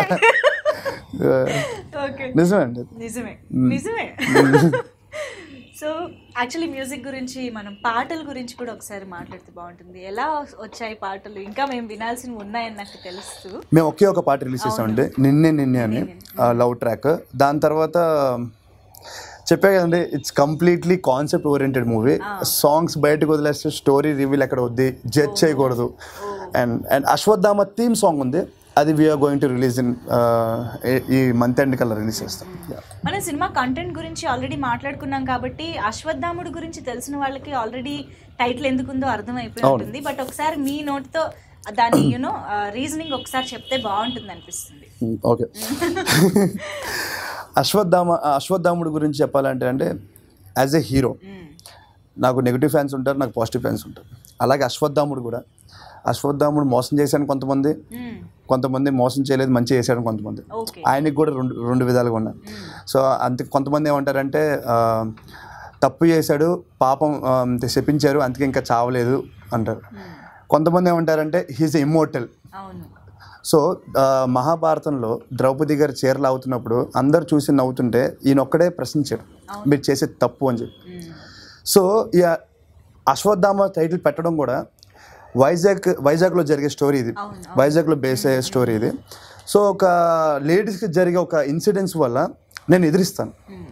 Speaker 2: నిజమే అండి,
Speaker 1: నిజమే నిజమే. సో యాక్చువల్లీ మ్యూజిక్ గురించి మనం పాటల గురించి కూడా ఒకసారి మాట్లాడితే బాగుంటుంది. ఎలా వచ్చాయి పాటలు? ఇంకా మేము వినాల్సినవి ఉన్నాయని నాకు తెలుస్తూ
Speaker 2: మేము ఒకే ఒక పాట రిలీజ్ చేసామండి, నిన్నే నిన్నే అని లవ్ ట్రాక్. దాని తర్వాత చెప్పే కదండి, it's completely concept oriented movie. Songs బయటకు వదిలేస్తే స్టోరీ రివీల్ ఎక్కడ వద్ది, జడ్జ్ చేయకూడదు. And and Ashwatthama theme song ఉంది, అది we are going to release in ఈ మంత్ ఎండ్ కల్లా రిలీజ్ చేస్తాం.
Speaker 1: మన సినిమా కంటెంట్ గురించి ఆల్రెడీ మాట్లాడుకున్నాం కాబట్టి అశ్వత్థాముడు గురించి తెలిసిన వాళ్ళకి ఆల్రెడీ టైటిల్ ఎందుకుందో అర్థమైపోయి ఉంటుంది. బట్ ఒకసారి మీ నోట్తో దాని యూనో రీజనింగ్ ఒకసారి చెప్తే బాగుంటుంది అనిపిస్తుంది.
Speaker 2: ఓకే, అశ్వత్థామ అశ్వత్థాముడి గురించి చెప్పాలంటే అంటే యాజ్ ఎ హీరో నాకు నెగిటివ్ ఫ్యాన్స్ ఉంటారు, నాకు పాజిటివ్ ఫ్యాన్స్ ఉంటారు. అలాగే అశ్వత్థాముడు కూడా, అశ్వత్థాముడు మోసం చేశాను కొంతమంది, కొంతమంది మోసం చేయలేదు మంచి చేశాడు కొంతమంది. ఆయనకి కూడా రెండు రెండు విధాలుగా ఉన్నాయి. సో అంతే, కొంతమంది ఏమంటారంటే తప్పు చేశాడు, పాపం శపించారు, అందుకే ఇంకా చావలేదు అంటారు. కొంతమంది ఏమంటారంటే హీఈస్ ఇమ్మోర్టల్. సో మహాభారతంలో ద్రౌపది గారు చీరలు అవుతున్నప్పుడు అందరు చూసి నవ్వుతుంటే ఈయన ఒక్కడే ప్రశ్నించాడు, మీరు చేసే తప్పు అని చెప్పి. సో ఈ అశ్వత్థామ టైటిల్ పెట్టడం కూడా వైజాగ్ వైజాగ్లో జరిగే స్టోరీ ఇది, వైజాగ్లో బేస్ అయ్యే స్టోరీ ఇది. సో ఒక లేడీస్కి జరిగే ఒక ఇన్సిడెంట్స్ వల్ల నేను ఎదిరిస్తాను.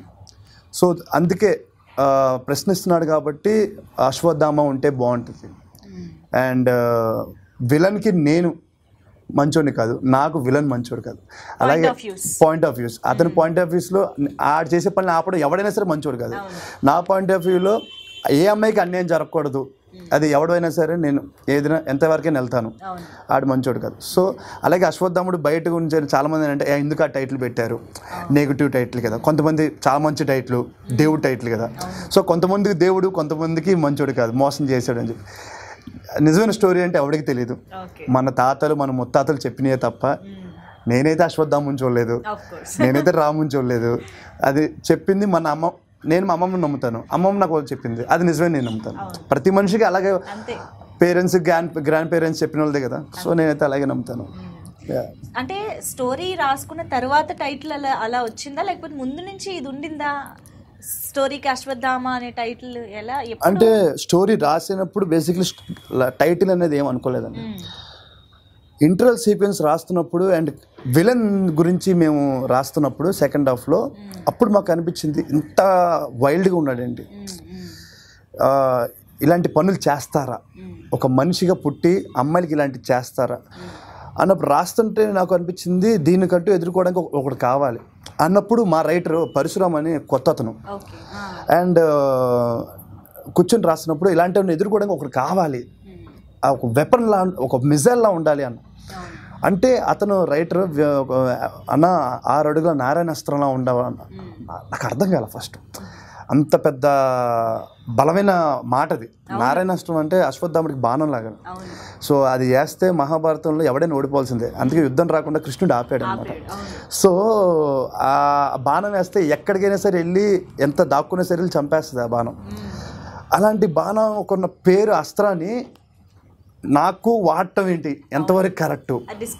Speaker 2: సో అందుకే ప్రశ్నిస్తున్నాడు కాబట్టి అశ్వత్థామ ఉంటే బాగుంటుంది. అండ్ విలన్కి నేను మంచోడిని కాదు, నాకు విలన్ మంచోడు కాదు. అలాగే పాయింట్ ఆఫ్ వ్యూస్, అతని పాయింట్ ఆఫ్ వ్యూస్లో ఆడు చేసే పనులు ఆపడం ఎవడైనా సరే మంచోడు కాదు. నా పాయింట్ ఆఫ్ వ్యూలో ఏ అమ్మాయికి అన్యాయం జరగకూడదు, అది ఎవడైనా సరే నేను ఏదైనా ఎంతవరకైనా వెళ్తాను, ఆడు మంచోడు కాదు. సో అలాగే అశ్వత్థాముడు బయట గురించి చాలామంది అంటే ఎందుకు ఆ టైటిల్ పెట్టారు, నెగిటివ్ టైటిల్ కదా. కొంతమంది చాలా మంచి టైటిల్, దేవుడు టైటిల్ కదా. సో కొంతమందికి దేవుడు, కొంతమందికి మంచోడు కాదు, మోసం చేశాడు అని చెప్పి. నిజమైన స్టోరీ అంటే ఎవరికి తెలియదు, మన తాతలు మన ముత్తాతలు చెప్పినయే తప్ప నేనైతే అశ్వత్థాముని చూడలేదు, నేనైతే రాముని చూడలేదు. అది చెప్పింది మన అమ్మ, నేను మా అమ్మమ్మని నమ్ముతాను, అమ్మమ్మ నాకు చెప్పింది, అది నిజమే నేను నమ్ముతాను. ప్రతి మనిషికి అలాగే పేరెంట్స్ గ్రాండ్ గ్రాండ్ పేరెంట్స్ చెప్పిన వాళ్ళదే కదా. సో నేనైతే అలాగే నమ్ముతాను.
Speaker 1: అంటే స్టోరీ రాసుకున్న తర్వాత టైటిల్ అలా అలా వచ్చిందా, లేకపోతే ముందు నుంచి ఇది ఉండిందా స్టోరీకి అశ్వత్థామ అనే టైటిల్? ఎలా
Speaker 2: అంటే స్టోరీ రాసినప్పుడు బేసిక్లీ టైటిల్ అనేది ఏం అనుకోలేదండి. ఇంటర్వల్ సీక్వెన్స్ రాస్తున్నప్పుడు అండ్ విలన్ గురించి మేము రాస్తున్నప్పుడు సెకండ్ హాఫ్లో అప్పుడు మాకు అనిపించింది ఇంత వైల్డ్గా ఉన్నాడండి, ఇలాంటి పనులు చేస్తారా, ఒక మనిషిగా పుట్టి అమ్మాయిలకి ఇలాంటివి చేస్తారా అన్నప్పుడు రాస్తుంటే నాకు అనిపించింది దీనికంటూ ఎదుర్కోవడానికి ఒకటి కావాలి అన్నప్పుడు మా రైటర్ పరశురామ్ అని కొత్త అతను అండ్ కూర్చొని రాస్తున్నప్పుడు ఇలాంటివన్నీ ఎదుర్కోవడానికి ఒకటి కావాలి, ఒక వెపన్ లా, ఒక మిజైల్ లా ఉండాలి అన్న. అంటే అతను రైటర్ అన్న ఆరు అడుగుల నారాయణాస్త్రంలా ఉండవన్న. నాకు అర్థం కాల ఫస్ట్, అంత పెద్ద బలమైన మాట అది. నారాయణాస్త్రం అంటే అశ్వత్థాముడికి బాణం లాగా. సో అది వేస్తే మహాభారతంలో ఎవడైనా ఓడిపోవాల్సిందే, అందుకే యుద్ధం రాకుండా కృష్ణుడు ఆపాడు అనమాట. సో ఆ బాణం వేస్తే ఎక్కడికైనా సరే వెళ్ళి ఎంత దాక్కునే సరే వెళ్ళి చంపేస్తుంది ఆ బాణం. అలాంటి బాణం ఒక పేరు అస్త్రాన్ని నాకు వాడటం ఏంటి, ఎంతవరకు కరెక్టు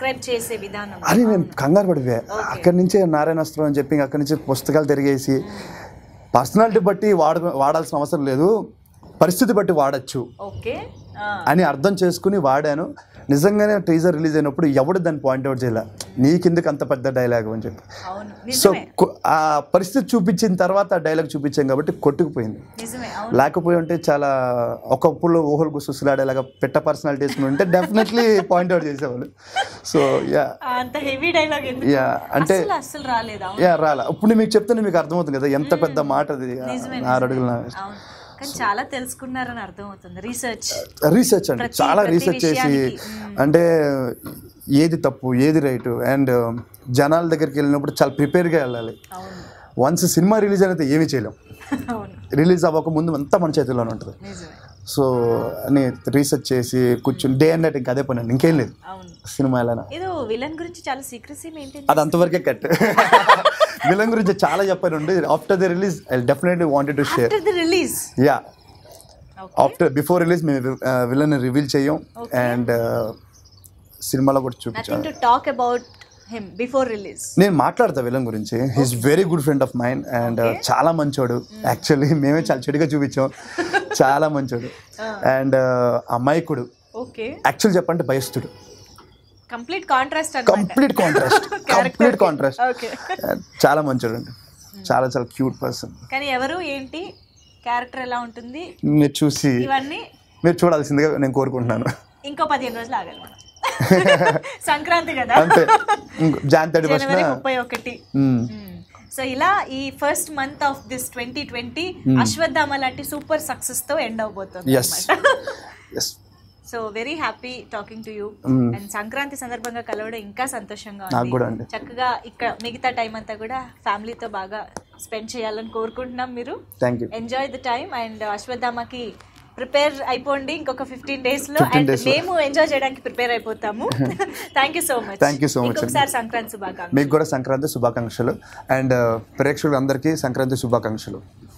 Speaker 2: అని నేను కంగారు పడిపోయా. అక్కడి నుంచే నారాయణాస్త్రం అని చెప్పి అక్కడి నుంచి పుస్తకాలు తిరిగేసి పర్సనాలిటీ బట్టి వాడ వాడాల్సిన అవసరం లేదు, పరిస్థితి బట్టి వాడచ్చు అని అర్థం చేసుకుని వాడాను. నిజంగానే టీజర్ రిలీజ్ అయినప్పుడు ఎవడు దాన్ని పాయింట్అవుట్ చేయలే, నీ కిందకి అంత పెద్ద డైలాగ్ అని చెప్పి. సో ఆ పరిస్థితి చూపించిన తర్వాత ఆ డైలాగ్ చూపించాం కాబట్టి కొట్టుకుపోయింది. లేకపోయి ఉంటే చాలా ఒకప్పుడు ఊహలు గుసులాడేలాగా పెట్ట పర్సనాలిటీ వేసుకుని ఉంటే డెఫినెట్లీ పాయింట్అవుట్ చేసేవాళ్ళు. సో యా యా అంటే యా రాలా. ఇప్పుడు మీకు చెప్తే మీకు అర్థమవుతుంది కదా ఎంత పెద్ద మాట అది, ఆరు అడుగుల.
Speaker 1: చాలా తెలుసుకున్నారని అర్థమవుతుంది. రీసెర్చ్
Speaker 2: రీసెర్చ్ అంటే చాలా రీసెర్చ్ చేసి అంటే ఏది తప్పు ఏది రైటు అండ్ జనాల దగ్గరికి వెళ్ళినప్పుడు చాలా ప్రిపేర్గా వెళ్ళాలి. వన్స్ సినిమా రిలీజ్ అయితే ఏమీ చేయలేం, రిలీజ్ అవ్వక ముందు అంతా మన చేతిలోనే ఉంటుంది. సో అని రీసెర్చ్ చేసి కూర్చుని డే అండ్ నైట్ ఇంకా అదే పని అండి, ఇంకేం లేదు సినిమా. ఎలా
Speaker 1: విలన్ గురించి చాలా సీక్రెసీ మెయింటైన్,
Speaker 2: అది అంతవరకే కట్. విలన్ గురించి చాలా చెప్పానండి. After the release I definitely wanted to share.
Speaker 1: After the release
Speaker 2: yeah after before release మేము విలన్ రివీల్ చేయం అండ్ సినిమాలో కూడా చూపించాం.
Speaker 1: Talk about him before release
Speaker 2: నేను మాట్లాడతా విలన్ గురించి. He's very good friend of mind and చాలా మంచోడు. యాక్చువల్లీ మేమే చాలా చెడుగా చూపించాం, చాలా మంచోడు అండ్ అమాయకుడు. యాక్చువల్ చెప్పంటే భయస్తుడు.
Speaker 1: Complete contrast
Speaker 2: complete contrast complete contrast చాలా మంచోడు అండి. చాలా చాలా క్యూట్ పర్సన్.
Speaker 1: కానీ ఎవరు ఏంటి క్యారెక్టర్ ఎలా ఉంటుంది
Speaker 2: మీరు చూసి
Speaker 1: ఇవన్నీ
Speaker 2: మీరు చూడాల్సిందిగా నేను కోరుకుంటున్నాను.
Speaker 1: ఇంకో పదిహేను రోజులు ఆగాలి మనం. సంక్రాంతి కదా,
Speaker 2: అంతే. జాన్ థర్టీ ఫస్ట్
Speaker 1: జనవరి ముప్పై ఒకటి. సో ఇలా ఈ first month of this twenty twenty Ashwatthama లాంటి సూపర్ సక్సెస్ తో ఎండ్ అవబోతుంది. So very happy talking to you. And Sankranti సందర్భంగా కలవడం ఇంకా సంతోషంగా ఉంది. చక్కగా ఇక్కడ మిగతా టైం అంతా కూడా ఫ్యామిలీతో బాగా స్పెండ్ చేయాలని కోరుకుంటున్నాం. మీరు ఎంజాయ్ ద టైమ్. అండ్ అశ్వత్థామకి ప్రిపేర్ అయిపోండి ఇంకొక ఫిఫ్టీన్ డేస్ లో. అండ్ మేము ఎంజాయ్ చేయడానికి ప్రిపేర్ అయిపోతాము. Thank you so much.
Speaker 2: Thank you so much.
Speaker 1: ఇంకొకసారి సంక్రాంతి శుభాకాంక్షలు.
Speaker 2: మీకు కూడా సంక్రాంతి శుభాకాంక్షలు. అండ్ ప్రేక్షకులందరికీ సంక్రాంతి శుభాకాంక్షలు.